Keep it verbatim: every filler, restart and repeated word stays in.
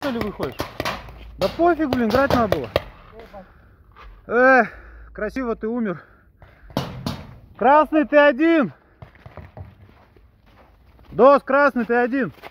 что ли, выходишь? Да пофиг, блин, играть надо было. Эх, красиво ты умер. Красный, ты один. Дос, красный, ты один.